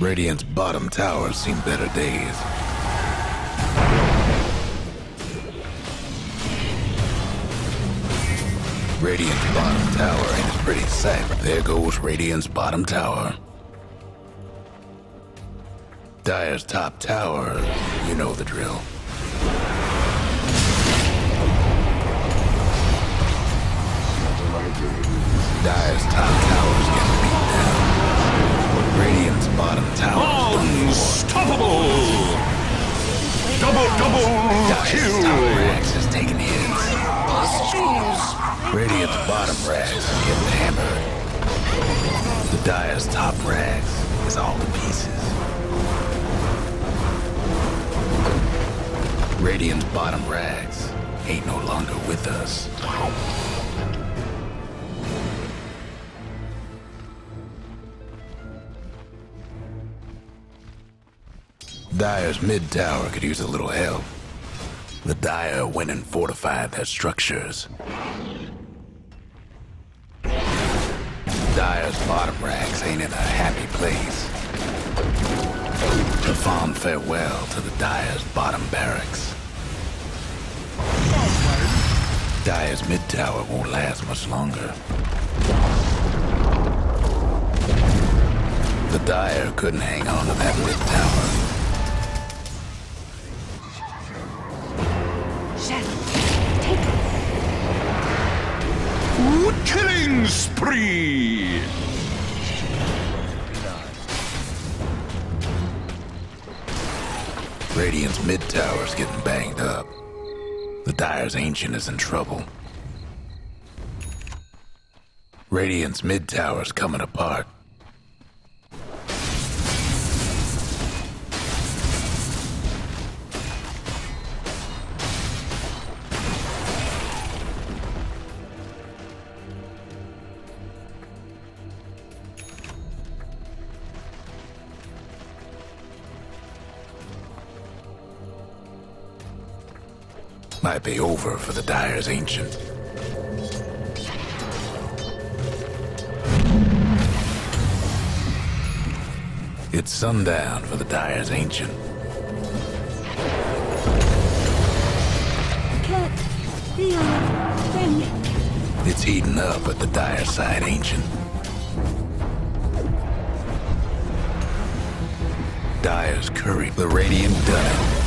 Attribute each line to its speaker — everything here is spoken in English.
Speaker 1: Radiant's bottom tower's seen better days. Radiant's bottom tower ain't a pretty sight, but there goes Radiant's bottom tower. Dire's top tower, you know the drill. Dire's top tower's getting beat down. Radiant's bottom tower.
Speaker 2: Unstoppable! Double
Speaker 1: Dire's
Speaker 2: kill!
Speaker 1: top rags is taking hits. Radiant's bottom rags are getting hammered. The Dire's top rags is all to pieces. Radiant's bottom rags ain't no longer with us. Dire's mid tower could use a little help. The Dire went and fortified their structures. Dire's bottom rags ain't in a happy place. To fond farewell to the Dire's bottom barracks. Dire's mid tower won't last much longer. The Dire couldn't hang on to that mid tower.
Speaker 2: Killing spree!
Speaker 1: Radiant's mid tower's getting banged up. The Dire's Ancient is in trouble. Radiant's mid tower's coming apart. Might be over for the Dire's Ancient. It's sundown for the Dire's Ancient.
Speaker 3: Cat, the thing.
Speaker 1: It's heating up at the Dire side, Ancient. Dire's curry, the Radiant done it.